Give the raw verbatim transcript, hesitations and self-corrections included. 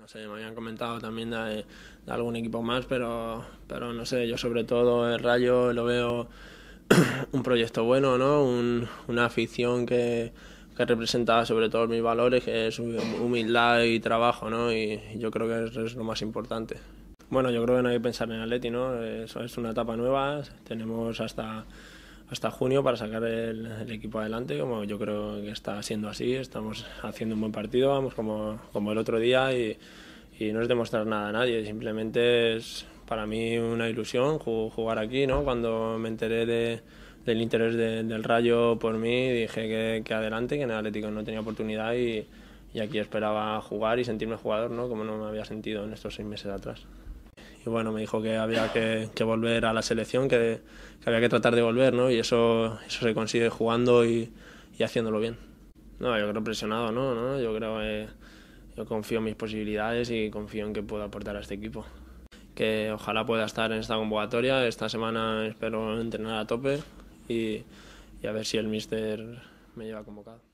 No sé, me habían comentado también de, de algún equipo más, pero, pero no sé, yo sobre todo el Rayo lo veo un proyecto bueno, ¿no? Un, una afición que, que representa sobre todo mis valores, que es humildad y trabajo, ¿no? Y yo creo que es, es lo más importante. Bueno, yo creo que no hay que pensar en Atleti, ¿no? Eso es una etapa nueva, tenemos hasta, hasta junio para sacar el, el equipo adelante, como yo creo que está siendo así, estamos haciendo un buen partido, vamos como, como el otro día y, y no es demostrar nada a nadie, simplemente es para mí una ilusión jugar aquí, ¿no? Cuando me enteré de, del interés de, del Rayo por mí, dije que, que adelante, que en el Atlético no tenía oportunidad y, y aquí esperaba jugar y sentirme jugador, ¿no? Como no me había sentido en estos seis meses atrás. Y bueno, me dijo que había que, que volver a la selección, que, que había que tratar de volver, ¿no? Y eso, eso se consigue jugando y, y haciéndolo bien. No, yo creo presionado, ¿no? ¿no? Yo creo que yo confío en mis posibilidades y confío en que puedo aportar a este equipo. Que ojalá pueda estar en esta convocatoria. Esta semana espero entrenar a tope y, y a ver si el míster me lleva convocado.